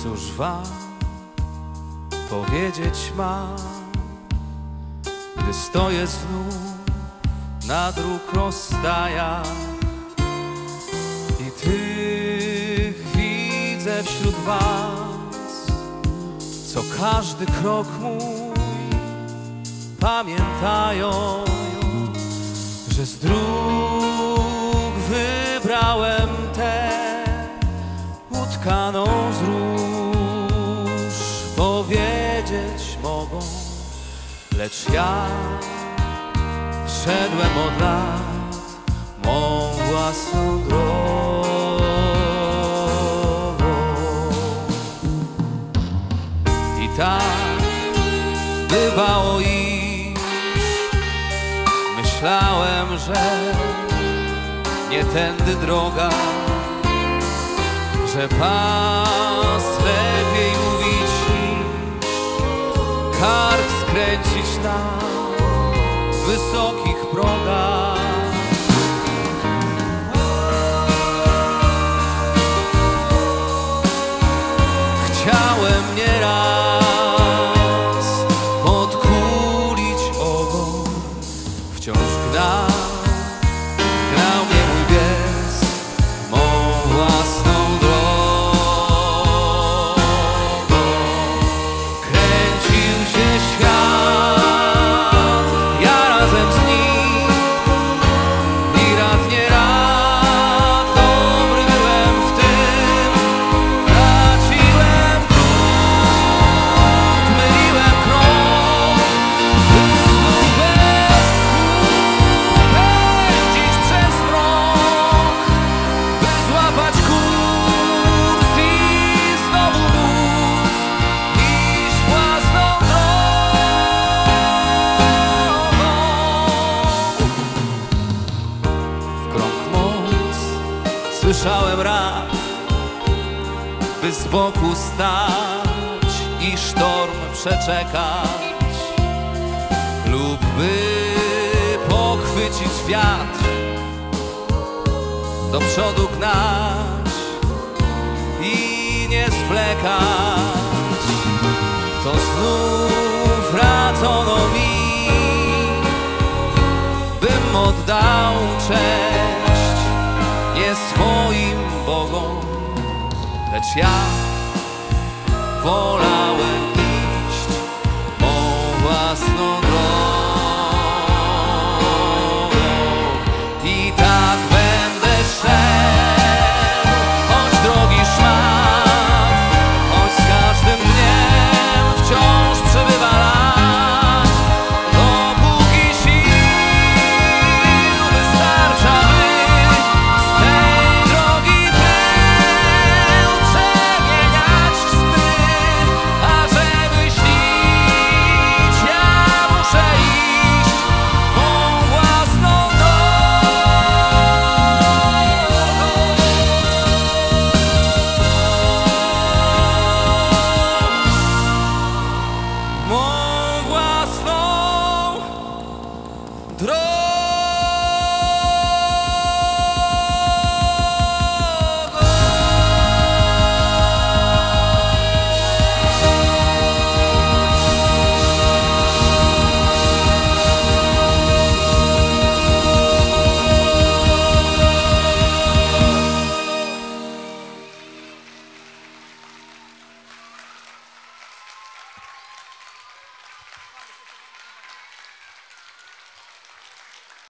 Cóż wam powiedzieć mam, gdy stoję znów na dróg rozstajach i tych widzę wśród was, co każdy krok mój pamiętają, że z dróg wybrałem tę utkaną z róż. Powiedzieć mogą, lecz ja szedłem od lat mą własną drogą. I tak bywało iść, myślałem, że nie tędy droga, że pas lepiej mówić niż kark skręcić na wysokich progach. Chciałem nieraz podkulić ogon, wciąż gnał mnie mój pies mą własną drogą. Kręcił się świat, ja razem z nim i rad nie rad, dobry byłem w tym, traciłem grunt, myliłem krok, by znów bez tchu pędzić przez mrok, by złapać kurs i znowu móc iść własną drogą. W krąg moc słyszałem rad, by z boku stać i sztorm przeczekać, lub by pochwycić wiatr, do przodu gnać i nie zwlekać. To znów radzono mi, bym oddał cześć nie swoim bogom, lecz ja wolałem